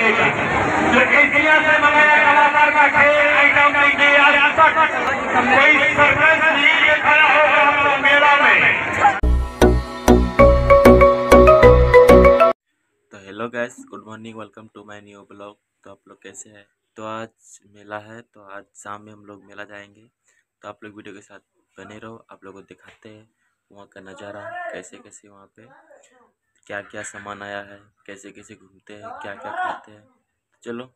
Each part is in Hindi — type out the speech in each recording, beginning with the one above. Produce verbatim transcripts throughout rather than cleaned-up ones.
जो एशिया से मंगाया कलाकार का खेल आइटम देखिए, आज तक कोई सर्कस नहीं दिखाया होगा हम लोग मेला में। तो hello guys, good morning, welcome to my new blog. तो आप लोग कैसे हैं? तो आज मेला है, तो आज शाम में हम लोग मेला जाएंगे। तो आप लोग वीडियो के साथ बने रहो, आप लोगों को दिखाते हैं वहाँ का नज़ारा, कैसे कैसे वहाँ पे क्या क्या सामान आया है, कैसे कैसे घूमते हैं, क्या क्या खाते हैं। चलो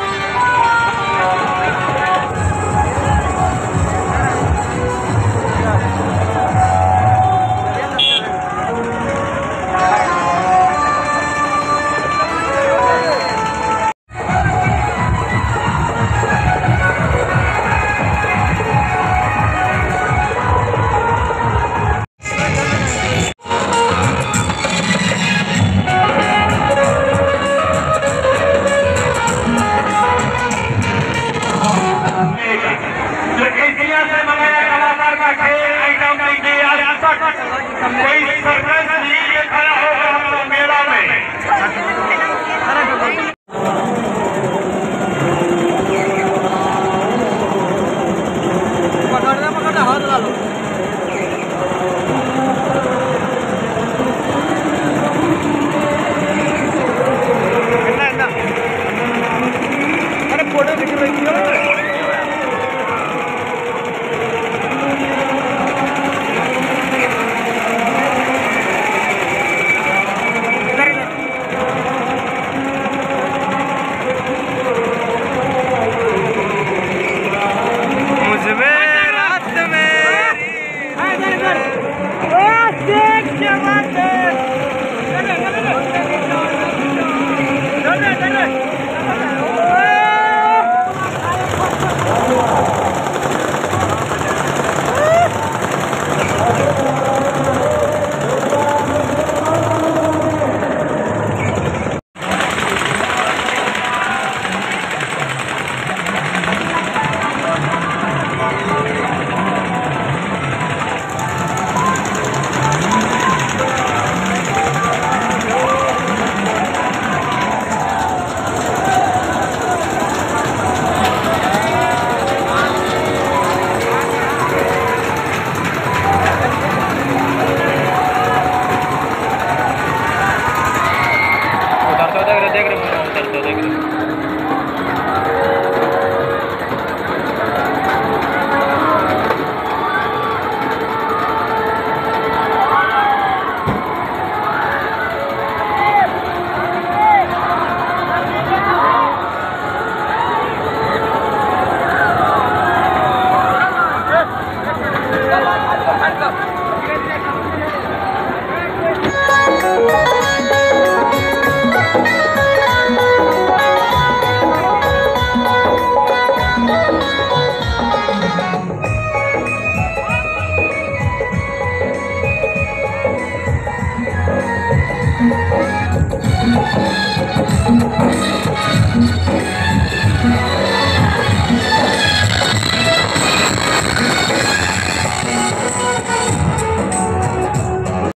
कोई सर्कस नहीं दिखाया होगा हम लोग मेला में। पकड़ना पकड़ना हाथ डालो। अरे फोटो दिख रही है। देख रहे हो, देख रहे हो।